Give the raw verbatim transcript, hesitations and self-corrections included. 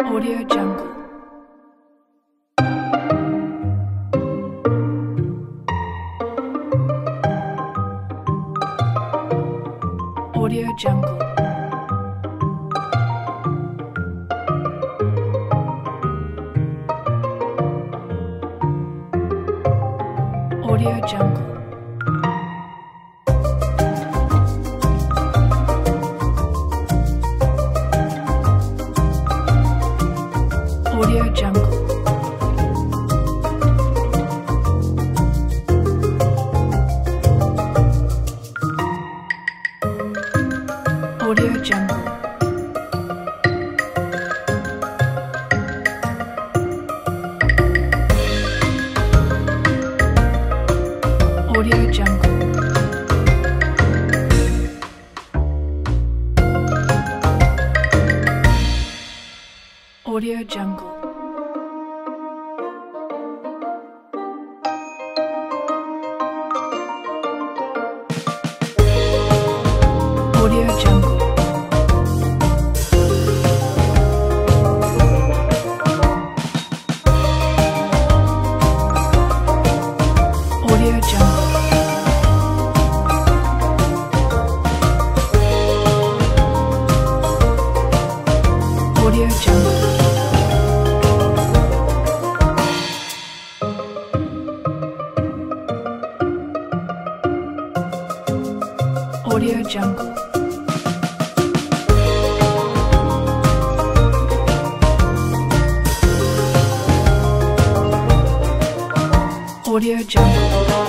Audio Jungle. Audio Jungle. Audio Jungle. Audio Jungle. Audio Jungle. Audio Jungle. Audio Jungle. Audio Jungle. Audio Jungle. Audio Jungle. Audio Jungle. Audio Jungle.